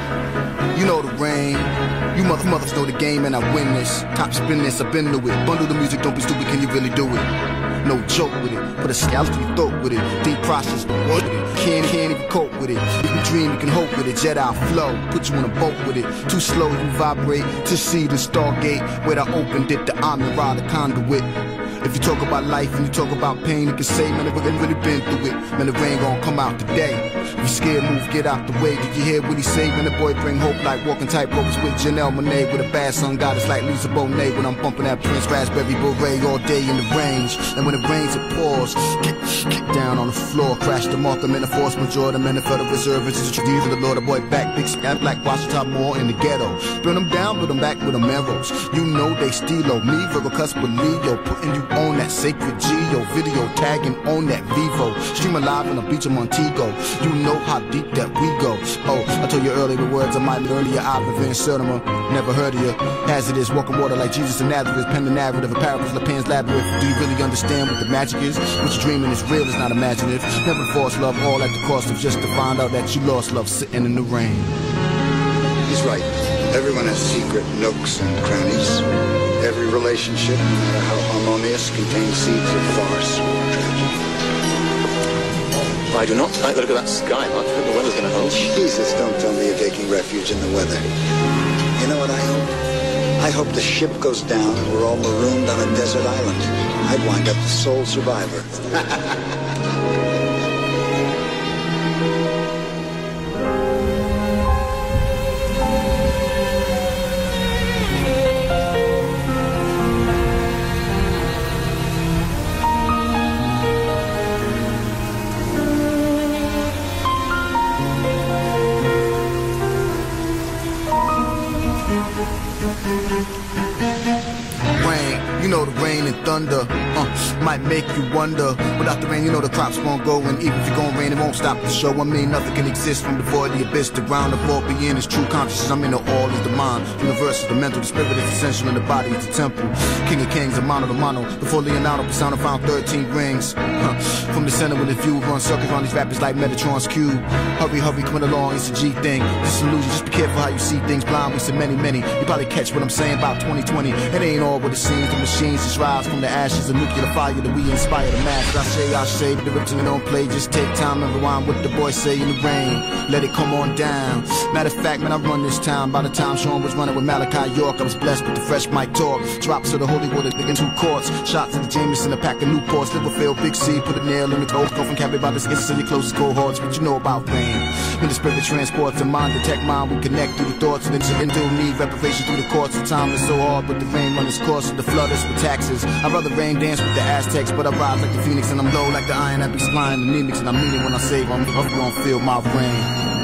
You know the rain. You mothers know the game and I win this. Top spin this, I've been to it. Bundle the music, don't be stupid, can you really do it? No joke with it, put a scalp to your throat with it. Deep process, what with it? Can't even cope with it. You can dream, you can hope with it. Jedi flow, put you in a boat with it. Too slow, you vibrate to see the Stargate. Where I opened it, the Amira, the conduit. If you talk about life and you talk about pain, you can say, man, we really been through it. Man, the rain gon' come out today. If you scared, move, get out the way. Did you hear what he say? Man, the boy bring hope like walking tight ropes with Janelle Monáe. With a bad sun goddess like Lisa Bonet. When I'm bumping that Prince Raspberry Beret all day in the range. And when it rains, it pours. Kick down on the floor, crash the mark, I'm in the force major. The men of Federal Reserve, it's the deeds of the Lord. The boy back, big scab, black Washington more in the ghetto. Burn them down, put them back with them arrows. You know they steelo. Me, Virgo, Cuspa, Leo, putting you on that sacred Geo. Video tagging on that Vivo. Stream alive on the beach of Montego. You know how deep that we go. Oh, I told you earlier the words of my earlier I've been cinema. Never heard of you. Hazardous, walking water like Jesus in Nazareth. Pen the narrative of parables, Lapin's labyrinth. Do you really understand what the magic is? What you're dreaming is real, it's not imaginative. Never force love, all at the cost of just to find out that you lost love sitting in the rain. He's right. Everyone has secret nooks and crannies. Every relationship, no matter how harmonious, contains seeds of farce or tragedy. I do not like the look of that sky, Mark. I hope the weather's going to hold. Jesus, don't tell me you're taking refuge in the weather. You know what I hope? I hope the ship goes down and we're all marooned on a desert island. I'd wind up the sole survivor. You know the rain and thunder might make you wonder. Without the rain, you know the crops won't go. And even if you're gonna rain, it won't stop the show. I mean, nothing can exist from the void, the abyss, the ground. The all being is true consciousness. I'm in the all is the mind. Universe is the mental, the spirit is essential, and the body is the temple. King of kings, the mono, the mono. Before Leonardo, Pisano found 13 rings. From the center with the view, run circles around these rappers like Metatron's cube. Hurry, come along, it's a G thing. This illusion, just be careful how you see things. Blind, we said many. You probably catch what I'm saying about 2020. It ain't all what it seems. The machines just rise from the ashes of nuclear fire that we inspire the masses. I say, but the reptilian don't play. Just take time and rewind what the boys say in the rain. Let it come on down. Matter of fact, man, I run this town. By the time Sean was running with Malachi York, I was blessed with the fresh mic talk. Drops of the holy water in 2 quarts. Shots of the Jameson, a pack of Newports. Liverfield, Big C, put a nail in the toe. Go from Cabby by the skits to your closest cohorts. What you know about rain? When the spirit transports the mind, detect mind, we connect through the thoughts. And then still need reparation through the courts. The time is so hard, but the rain run its course. And the flood is with taxes. I'd rather rain dance with the Aztecs, but I rise like the Phoenix. And I'm low like the iron that be flying anemics. And I mean it when I say I'm gonna feel my rain.